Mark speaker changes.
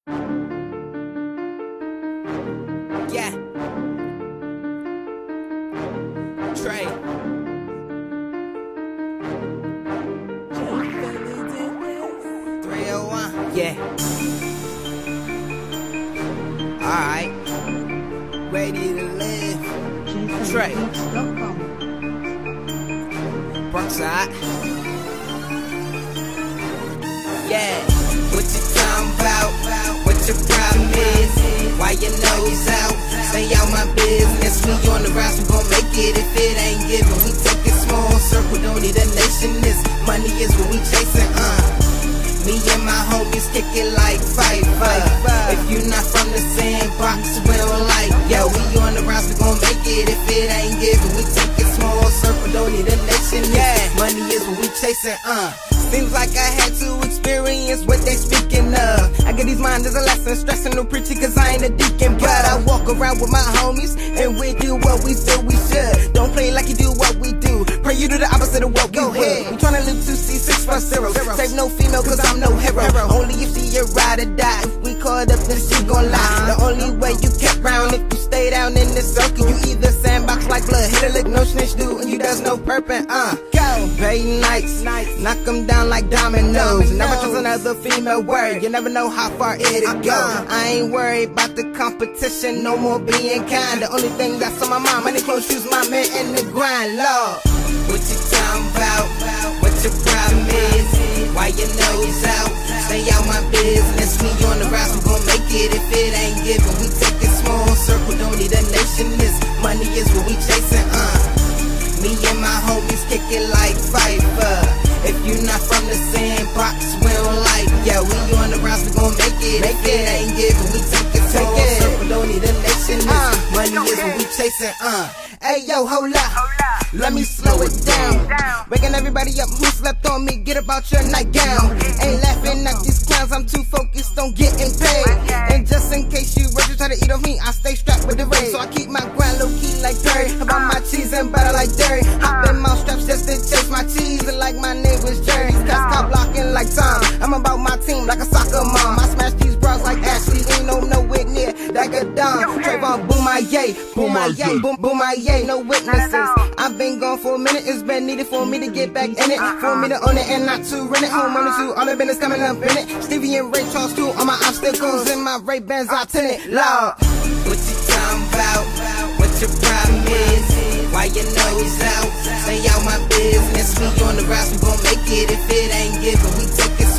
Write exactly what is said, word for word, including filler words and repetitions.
Speaker 1: Yeah. Trey. three oh one. Yeah. Alright. Ready to live. Trey. Brookside. Yeah. What you talking about? What your problem is? Why your nose out? Stay out my business. We on the rise, we gon' make it. If it ain't given, we take it small. Circle, don't need a nation. This money is what we chasing, uh. Me and my homies kick it like Pfeiffer. If you not from the sandbox, we don't like. Yo, we on the rise, we gon' make it. If it ain't given, we take it small. Circle, don't need a nation. Yeah, money is what we chasing, uh. Seems like I had to experience what they speaking of. I get these minds as a lesson, stressing no preaching cause I ain't a deacon. But I walk around with my homies and we do what we feel we should. Don't play like you do what we do. Pray you do the opposite of what Go we ahead. would. We tryna live to see six plus zero. Save no female cause I'm no hero. Only if she a ride or die. If we caught up then she gon' lie. The only way you kept round if you stay down in this circle. You either sandbox like blood, hit a lick, no snitch do, and you does no purpose. Uh, go. Bay nights, knock them down like dominoes. Never trust another female word. You never know how far it'll go. I ain't worried about the competition, no more being kind. The only thing that's on my mind, money, clothes, shoes, my man, and the grind, Lord. What you talking about? What your problem is? Why your nose out? Stay out my business. We on the rise, we gon' make it. If it ain't given, we take it small. Circle, don't need a nation. This money is what we chasing, uh. Me and my homies kick it like Pfeiffer. If you not from the sandbox, we don't like. Yeah, we on the rise, we gon' make it. If it ain't given, we take it small. Circle, don't need a nation. Uh, money is what we chasing, uh. Hey yo, hold up. Let me slow it down. Waking everybody up who slept on me, get about your nightgown. Ain't laughing at these clowns, I'm too focused on getting paid. And just in case you Roger try to eat off me, I stay strapped with the raid. So I keep my grind low key like Perry. About my cheese and butter like dairy. Hop in mouth straps just to chase my cheese. And like my name was Jerry. Cause cop blocking like Tom. I'm about my team like a soccer mom. I smash these bras like Ashley. Ain't no nowhere near like a Dom. Trayvon, boom my yay. Boom my yay. Boom, boom my yay. No witnesses. I've been gone for a minute. It's been needed for me to get back in it. For me to own it and not to rent it. Homeowner too. All the business coming up in it. Stevie and Ray Charles too. All my obstacles in my Ray Bans. I tenant. Lord. What you talking about? What your problem is? Why your nose out? Stay out my business. We on the rise. We gon' make it. If it ain't given, we take it